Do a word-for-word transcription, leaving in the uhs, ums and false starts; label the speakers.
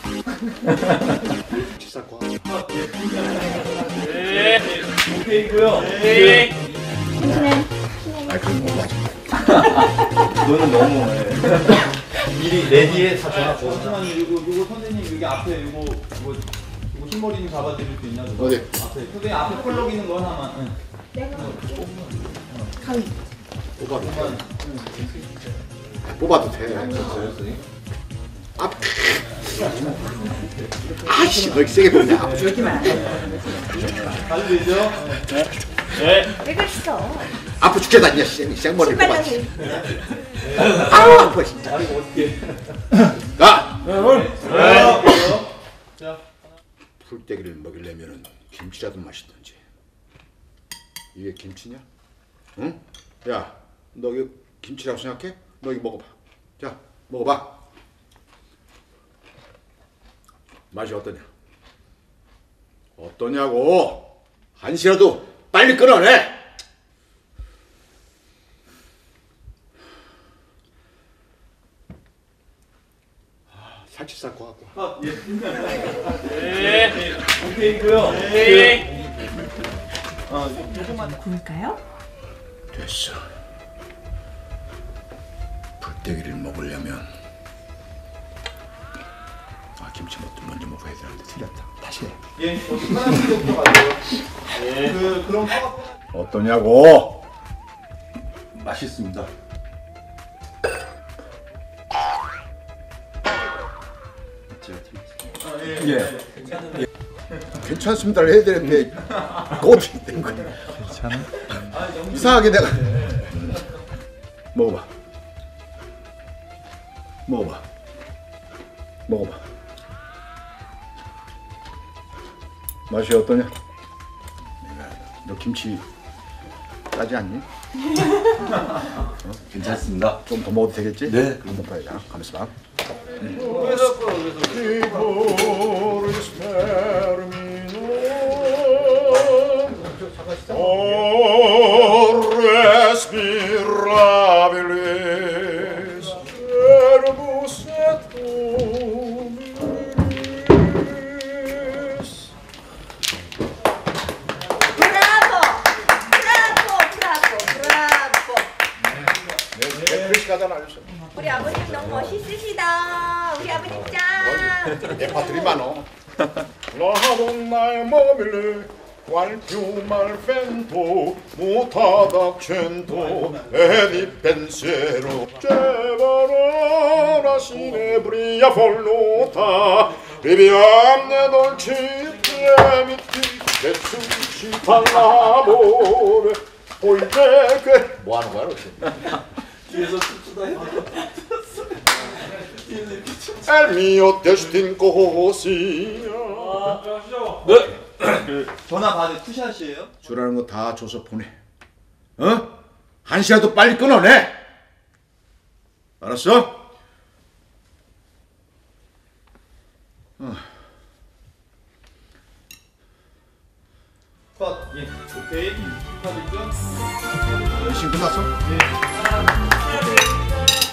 Speaker 1: 치사과.
Speaker 2: 네. 오케이고요.
Speaker 3: 네.
Speaker 1: 아 그럼 뭐 맞아.
Speaker 2: 너는 너무 미리 레디에 다 전화 줘. 잠시만요. 이거 이거 선생님 여기 앞에 이거 이거 이거 흰머리 좀 잡아드릴 수 있나?
Speaker 1: 어디?
Speaker 2: 앞에 선생님 앞에 펄럭 있는 거 하나만. 응.
Speaker 3: 내가 가위.
Speaker 1: 뽑아도 돼. 뽑아도 돼. 앞. 아씨, 너 이렇게 세게 뽑냐?
Speaker 2: 가도 되죠?
Speaker 3: 왜 그랬어?
Speaker 1: 아프 죽겠다, 이 생머리
Speaker 3: 신발
Speaker 1: 뽑아.
Speaker 3: 좀.
Speaker 1: 아우 아파 진짜.
Speaker 2: 아 이거 어떻게?
Speaker 1: 가.
Speaker 2: 네. 자.
Speaker 1: 풀떼기를 먹이려면은 김치라도 맛있던지. 이게 김치냐? 응? 야, 너 이거 김치라고 생각해? 너 이거 먹어봐. 자, 먹어봐. 맛이 어떠냐? 어떠냐고? 한시라도 빨리 끊어내. 아, 살치 쌀것 같고.
Speaker 2: 아, 예. 네. 오케이고요.
Speaker 3: 네.
Speaker 2: 아, 조금만.
Speaker 3: 구울까요?
Speaker 1: 됐어. 풀떼기를 먹으려면 아 김치 먼저 먼저 먹어야 되는데 틀렸다. 다시 해.
Speaker 2: 예. 어디 하나씩부터 가세요. 예. 그 그럼 허가.
Speaker 1: 어떠냐고?
Speaker 4: 맛있습니다. 제가 팀.
Speaker 2: 아, 예.
Speaker 4: 예.
Speaker 2: 괜찮은데.
Speaker 1: 괜찮습니다를 해야 되는데 그거 어떻게 된 거야?
Speaker 4: 괜찮아?
Speaker 2: 아, 연기.
Speaker 1: 이상하게 내가 먹어봐. 먹어봐. 먹어봐. 맛이 어떠냐? 너 김치 짜지 않니? 어?
Speaker 4: 괜찮습니다.
Speaker 1: 좀 더 먹어도 되겠지?
Speaker 4: 네.
Speaker 1: 그럼 먹어야 돼. 가만있어 봐.
Speaker 2: 그래서 그래서.
Speaker 3: 브라보! 브라보! 브라보! 브라보!
Speaker 1: 내 글씨 가다 알려줘.
Speaker 3: 우리 아버님 너무 멋있으시다. 우리 아버님 짱.
Speaker 1: 내 파트리 많어.
Speaker 5: La donna è mobile, qualche mal vento, mutata cento, e di pensiero. C'è la cinebria voluta, viviamo dolci tremiti, che suscita l'amore, poiché che...
Speaker 1: 뭐 하는 거야, 그렇게?
Speaker 2: 뒤에서 춥추다 해.
Speaker 5: è il mio destin così.
Speaker 2: 그 전화 받을 투샷이에요?
Speaker 1: 주라는 거 다 줘서 보내. 어? 한시라도 빨리 끊어내. 알았어? 어.
Speaker 2: 컷. 예. 오케이. 컷 있죠?
Speaker 1: 열심히 끝났어?
Speaker 2: 예.